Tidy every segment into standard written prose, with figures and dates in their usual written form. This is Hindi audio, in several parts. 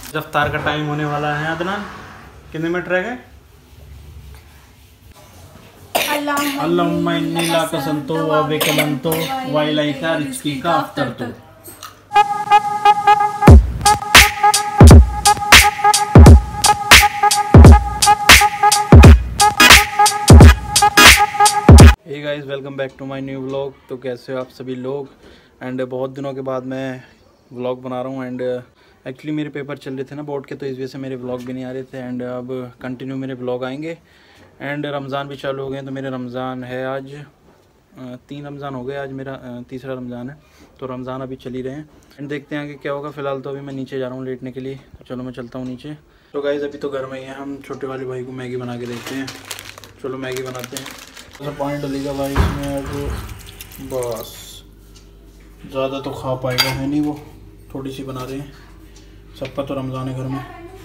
इफ्तार का टाइम होने वाला है अदनान, कितने मिनट रह गए? अल्लाहुम्मा इन्नी ला कसमतो व बिकलमतो व इलैका रिज़्क़ी का अफ्तरतो। Hey guys, welcome back to my new vlog. तो कैसे हो आप सभी लोग? एंड बहुत दिनों के बाद मैं व्लॉग बना रहा हूँ। एंड एक्चुअली मेरे पेपर चल रहे थे ना बोर्ड के, तो इस वजह से मेरे व्लॉग भी नहीं आ रहे थे। एंड अब कंटिन्यू मेरे व्लॉग आएंगे। एंड रमज़ान भी चालू हो गए, तो मेरे रमज़ान है आज 3 रमज़ान हो गए, आज मेरा तीसरा रमज़ान है। तो रमज़ान अभी चल ही रहे हैं एंड देखते हैं आगे क्या होगा। फ़िलहाल तो अभी मैं नीचे जा रहा हूँ लेटने के लिए, तो चलो मैं चलता हूँ नीचे। तो गाइस अभी तो घर में ही है, हम छोटे वाले भाई को मैगी बना के देखते हैं। चलो मैगी बनाते हैं। तो पानी डलेगा भाई इसमें, अब बस ज़्यादा तो खा पाएगा है नहीं, वो थोड़ी सी बना रहे हैं, सबका तो रमज़ान है घर में।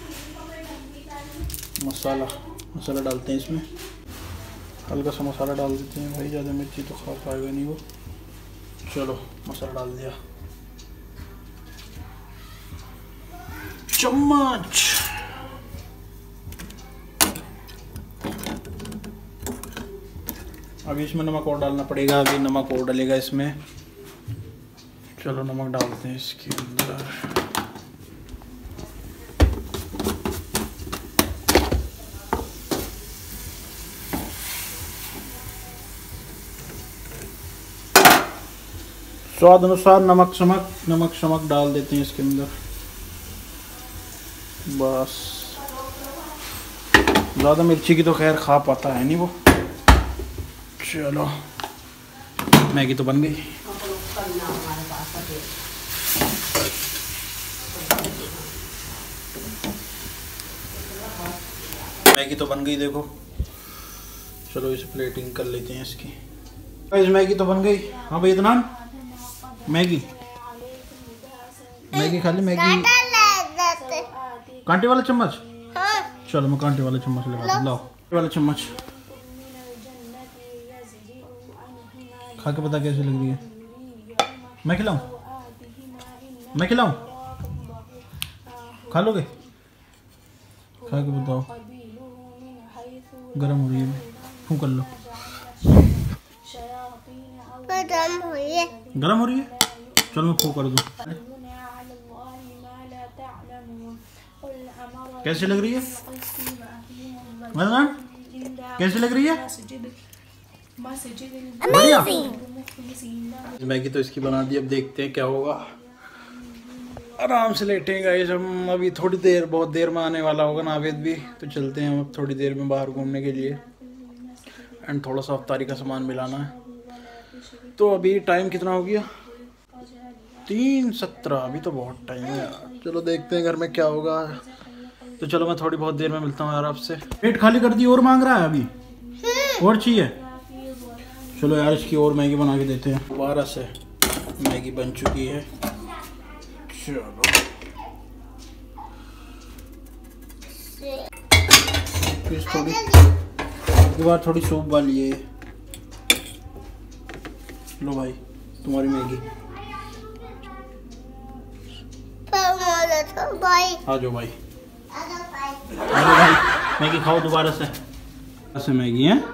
मसाला डालते हैं इसमें, हल्का सा मसाला डाल देते हैं भाई, ज़्यादा मिर्ची तो खा पाएगा नहीं वो। चलो मसाला डाल दिया, चम्मच। अभी इसमें नमक और डालना पड़ेगा, अभी नमक और डलेगा इसमें। चलो नमक डालते हैं इसके अंदर। स्वाद अनुसार नमक शमक डाल देते हैं इसके अंदर। बस ज़्यादा मिर्ची की तो खैर खा पाता है नहीं वो। चलो मैगी तो बन गई। मैगी तो बन गई देखो। चलो इसे प्लेटिंग कर लेते हैं इसकी। इस मैगी तो बन गई। हाँ भाई इतना मैगी खा ली। मैगी कांटे वाला चम्मच। चलो मैं कांटे वाला चम्मच लगा दूँ। लाओ वाला चम्मच खा के पता कैसी लग रही है। मैं खिलाऊं? खा लोगे? खा के बताओ। गरम हो रही है, फूंक कर लो। गरम हो रही है। चलो मैं फूंक कर दूं। कैसी लग रही है? कैसी लग रही है? बढ़िया। मैगी तो इसकी बना दी, अब देखते हैं क्या होगा। आराम से लेटेंगे गाइस हम। अभी थोड़ी देर, बहुत देर में आने वाला होगा नावेद भी, तो चलते हैं हम अब थोड़ी देर में बाहर घूमने के लिए। एंड थोड़ा सा अफ्तारी का सामान मिलाना है। तो अभी टाइम कितना हो गया? 3:17। अभी तो बहुत टाइम है यार। चलो देखते हैं घर में क्या होगा। तो चलो मैं थोड़ी बहुत देर में मिलता हूँ यार आपसे। पेट खाली कर दी, और मांग रहा है अभी, और चाहिए। चलो यार इसकी और मैगी बना के देते हैं। दोबारा से मैगी बन चुकी है। चलो थोड़ी सूप वाली है। लो भाई तुम्हारी मैगी। आ जाओ भाई, मैगी खाओ दोबारा से। ऐसे मैगी है,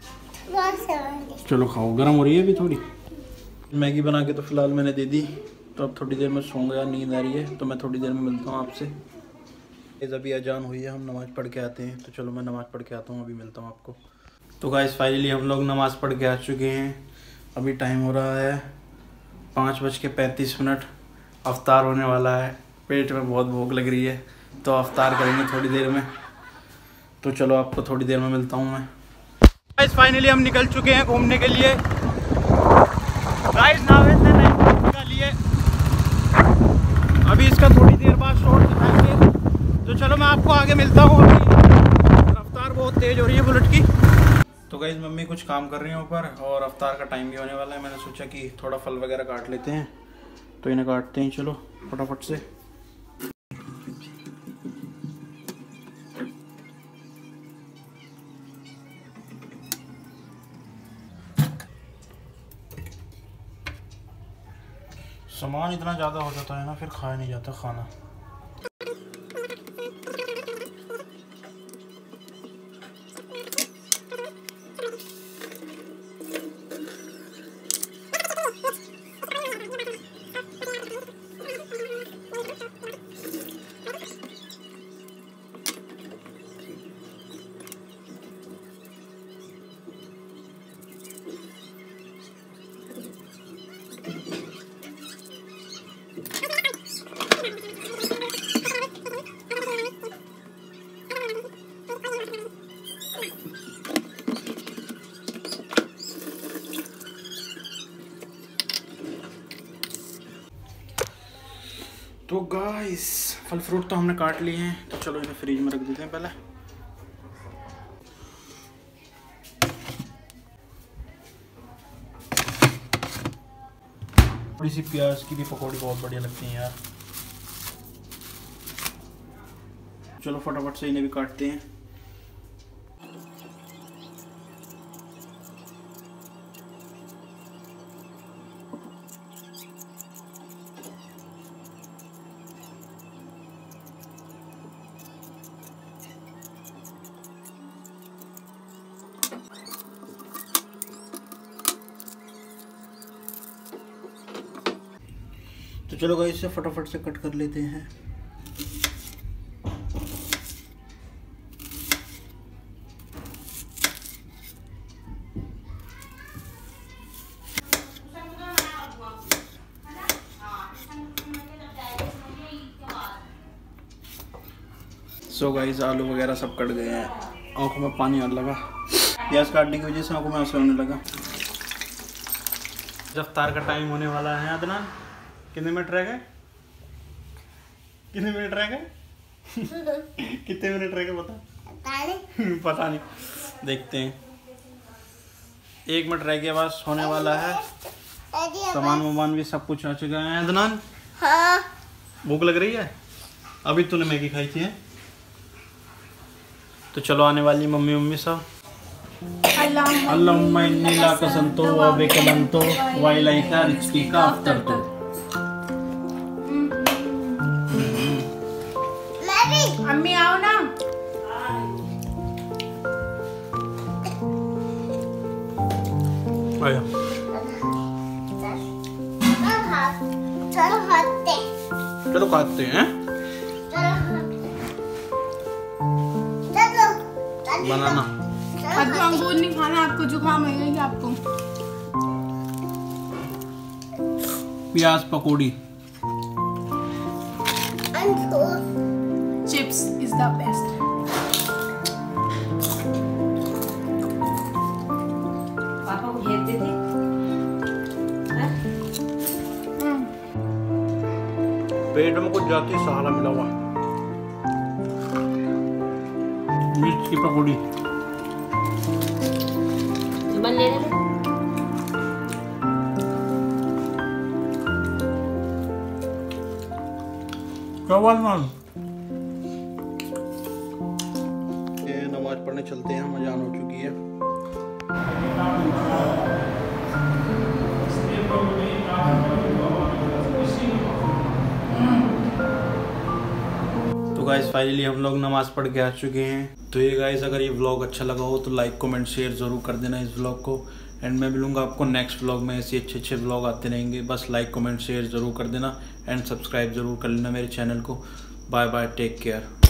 चलो खाओ। गर्म हो रही है अभी थोड़ी। मैगी बना के तो फिलहाल मैंने दे दी। तो अब थोड़ी देर में सोऊंगा यार, नींद आ रही है। तो मैं थोड़ी देर में मिलता हूँ आपसे। अभी अजान हुई है, हम नमाज़ पढ़ के आते हैं। तो चलो मैं नमाज़ पढ़ के आता हूँ, अभी मिलता हूँ आपको। तो गाइस फाइनली हम लोग नमाज़ पढ़ के आ चुके हैं। अभी टाइम हो रहा है 5:35। अफ्तार होने वाला है। पेट में बहुत भूख लग रही है, तो अफ्तार करेंगे थोड़ी देर में। तो चलो आपको थोड़ी देर में मिलता हूँ मैं। गाइस फाइनली हम निकल चुके हैं घूमने के लिए। गाइस नावेद ने नई बाइक निकाली है, अभी इसका थोड़ी देर बाद शॉट दिखाएंगे। तो चलो मैं आपको आगे मिलता हूँ। अभी रफ्तार बहुत तेज़ हो रही है बुलेट की। तो गाइस मम्मी कुछ काम कर रही हैं ऊपर, और अफ्तार का टाइम भी होने वाला है। मैंने सोचा कि थोड़ा फल वगैरह काट लेते हैं, तो इन्हें काटते हैं। चलो फटाफट से। सामान इतना ज़्यादा हो जाता है ना, फिर खाया नहीं जाता खाना। तो गाइस फल फ्रूट तो हमने काट लिए हैं, तो चलो इन्हें फ्रिज में रख देते हैं पहले। थोड़ी सी प्याज की भी पकौड़ी बहुत बढ़िया लगती हैं यार। चलो फटाफट से इन्हें भी काटते हैं। तो चलो गाइस इसे फटाफट से कट कर लेते हैं। सो गाइस आलू वगैरह सब कट गए हैं, आंखों में पानी आने लगा, प्याज काटने की वजह से आंखों में आंसू आने लगा। इफ्तार का टाइम होने वाला है अदनान, कितने मिनट रह गए? कितने मिनट रह गए? कितने मिनट रह गए पता? पता नहीं, देखते हैं। 1 मिनट रह गया बस, होने वाला है। सामान वामान भी सब कुछ आ चुका है। अदनान हाँ भूख लग रही है? अभी तूने मैगी खाई थी है? तो चलो आने वाली मम्मी सब। अल्लाहुम्मा इन्नी ला कसंतो व बिकमंतो व इलैका रिज़्क़ी का अफ्तरतो। अम्मी आओ ना। आया। चलो खाते हैं। बनाना कद्दू अंगूर नहीं खाना आपको, जुकाम है आपको। प्याज पकौड़ी, चिप्स इज द बेस्ट। पापा को भेज देते। पेट में कुछ जाती सहारा मिला हुआ। मिर्च की पकौड़ी बन ले रहे। नमाज पढ़ने चलते हैं, मजान हो चुकी है। तो गाइस फाइनली हम लोग नमाज पढ़ के आ चुके हैं। तो ये गाइस अगर ये व्लॉग अच्छा लगा हो तो लाइक कमेंट शेयर ज़रूर कर देना इस व्लॉग को। एंड मैं मिलूंगा आपको नेक्स्ट व्लॉग में। ऐसे अच्छे व्लॉग आते रहेंगे, बस लाइक कमेंट शेयर ज़रूर कर देना एंड सब्सक्राइब ज़रूर कर लेना मेरे चैनल को। Bye bye, take care.